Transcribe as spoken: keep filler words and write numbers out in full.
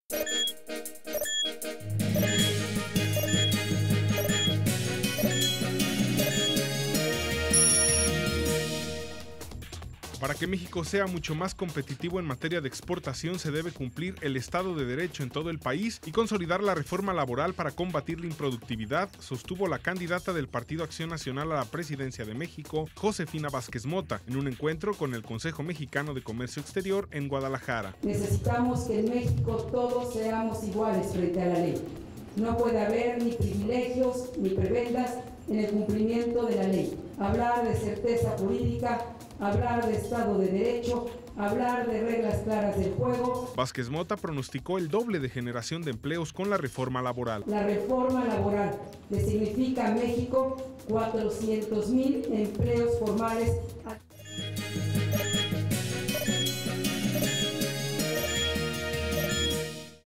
Para que México sea mucho más competitivo en materia de exportación, se debe cumplir el Estado de Derecho en todo el país y consolidar la reforma laboral para combatir la improductividad, sostuvo la candidata del Partido Acción Nacional a la presidencia de México, Josefina Vázquez Mota, en un encuentro con el Consejo Mexicano de Comercio Exterior en Guadalajara. Necesitamos que en México todos seamos iguales frente a la ley. No puede haber ni privilegios ni prebendas en el cumplimiento de la ley. Hablar de certeza jurídica, hablar de Estado de Derecho, hablar de reglas claras del juego. Vázquez Mota pronosticó el doble de generación de empleos con la reforma laboral. La reforma laboral le significa a México cuatrocientos mil empleos formales.